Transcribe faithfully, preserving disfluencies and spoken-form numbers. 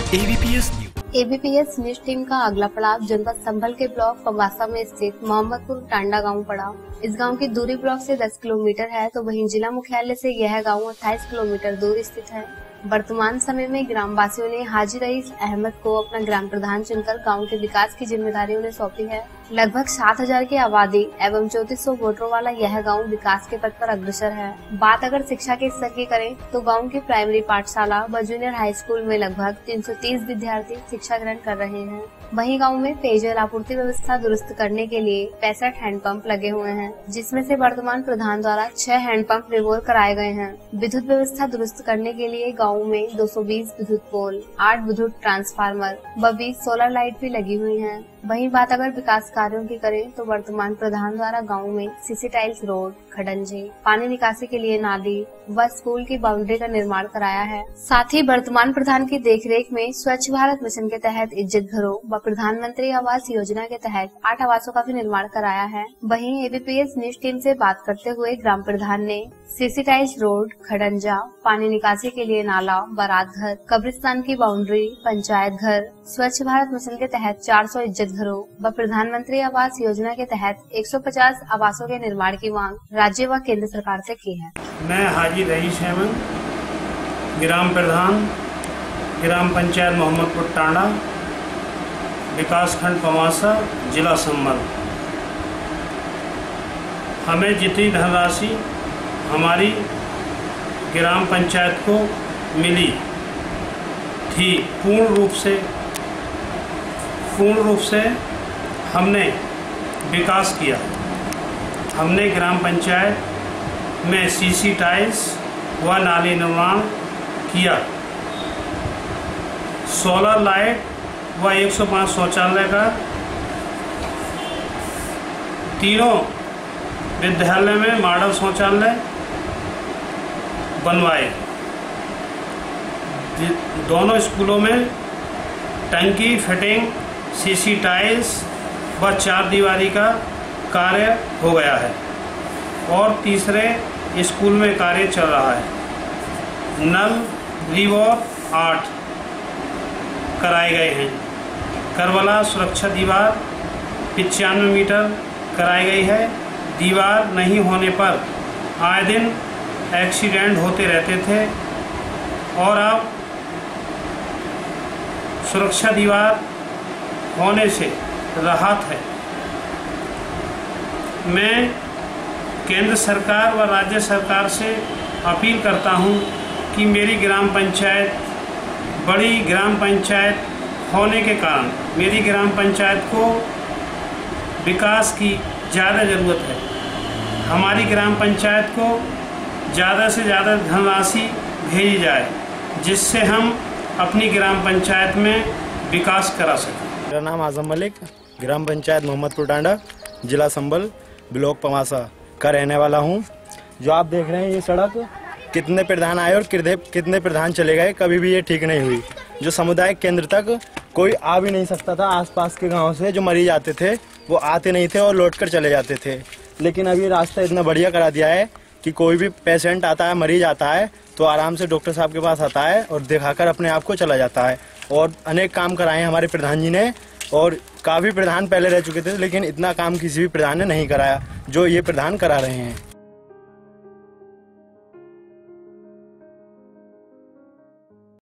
ABPS news ABPS news team का अगला पड़ाव जनपद संभल के ब्लॉक पवासा में स्थित मोहम्मदपुर टांडा गांव पड़ा। इस गांव की दूरी ब्लॉक से दस किलोमीटर है, तो वहीं जिला मुख्यालय से यह गांव अट्ठाईस किलोमीटर दूर स्थित है। वर्तमान समय में ग्राम वासियों ने हाजी रईस अहमद को अपना ग्राम प्रधान चुनकर गांव के विकास की जिम्मेदारी उन्हें सौंपी है। लगभग सात हजार की आबादी एवं चौतीस सौ वोटरों वाला यह गांव विकास के पथ पर अग्रसर है। बात अगर शिक्षा के स्तर की करें तो गांव की प्राइमरी पाठशाला व जूनियर हाई स्कूल में लगभग तीन सौ तीस विद्यार्थी शिक्षा ग्रहण कर रहे हैं। वहीं गांव में पेयजल आपूर्ति व्यवस्था दुरुस्त करने के लिए पैंसठ हैंडपंप लगे हुए हैं, जिसमें से वर्तमान प्रधान द्वारा छह हैंडपंप रिवोर कराए गए हैं। विद्युत व्यवस्था दुरुस्त करने के लिए गांव में दो सौ बीस विद्युत पोल, आठ विद्युत ट्रांसफार्मर व बीस सोलर लाइट भी लगी हुई हैं। वहीं बात अगर विकास कार्यों की करें तो वर्तमान प्रधान द्वारा गांव में सीसी टाइल्स रोड, खडंजे, पानी निकासी के लिए नाली व स्कूल की बाउंड्री का निर्माण कराया है। साथ ही वर्तमान प्रधान की देखरेख में स्वच्छ भारत मिशन के तहत इज्जत घरों व प्रधानमंत्री आवास योजना के तहत आठ आवासों का भी निर्माण कराया है। वहीं एबीपीएस न्यूज टीम से बात करते हुए ग्राम प्रधान ने सीसी टाइल्स रोड, खडंजा, पानी निकासी के लिए नाला, बारात घर, कब्रिस्तान की बाउंड्री, पंचायत घर, स्वच्छ भारत मिशन के तहत चार सौ इज्जत घरों व प्रधानमंत्री आवास योजना के तहत एक सौ पचास आवासों के निर्माण की मांग राज्य व केंद्र सरकार से की है। मैं हाजी रईस अहमद, ग्राम प्रधान, ग्राम पंचायत मोहम्मदपुर टांडा, विकास खंड पवासा, जिला संभल। हमें जितनी धनराशि हमारी ग्राम पंचायत को मिली थी, पूर्ण रूप से पूर्ण रूप से हमने विकास किया। हमने ग्राम पंचायत में सीसी टाइल्स व नाली निर्माण किया, सोलर लाइट व एक सौ पाँच शौचालय का तीनों विद्यालय में मॉडल शौचालय बनवाए। दोनों स्कूलों में टंकी फिटिंग, सीसी टाइल्स व चार दीवारी का कार्य हो गया है और तीसरे स्कूल में कार्य चल रहा है। नल रिवोर आठ कराए गए हैं। करबला सुरक्षा दीवार पचानवे मीटर कराई गई है। दीवार नहीं होने पर आए दिन एक्सीडेंट होते रहते थे और अब सुरक्षा दीवार होने से राहत है। मैं केंद्र सरकार व राज्य सरकार से अपील करता हूं कि मेरी ग्राम पंचायत बड़ी ग्राम पंचायत होने के कारण मेरी ग्राम पंचायत को विकास की ज़्यादा ज़रूरत है। हमारी ग्राम पंचायत को ज़्यादा से ज़्यादा धनराशि भेजी जाए, जिससे हम अपनी ग्राम पंचायत में विकास करा सकें। मेरा नाम आजम मलिक, ग्राम पंचायत मोहम्मदपुर टांडा, जिला संभल, ब्लॉक पवासा का रहने वाला हूं। जो आप देख रहे हैं ये सड़क, कितने प्रधान आए और कितने प्रधान चले गए, कभी भी ये ठीक नहीं हुई। जो सामुदायिक केंद्र तक कोई आ भी नहीं सकता था। आसपास के गांव से जो मरीज आते थे वो आते नहीं थे और लौट कर चले जाते थे। लेकिन अभी रास्ता इतना बढ़िया करा दिया है कि कोई भी पेशेंट आता है, मरीज आता है तो आराम से डॉक्टर साहब के पास आता है और दिखाकर अपने आप को चला जाता है। और अनेक काम कराए हमारे प्रधान जी ने, और काफ़ी प्रधान पहले रह चुके थे लेकिन इतना काम किसी भी प्रधान ने नहीं कराया जो ये प्रधान करा रहे हैं।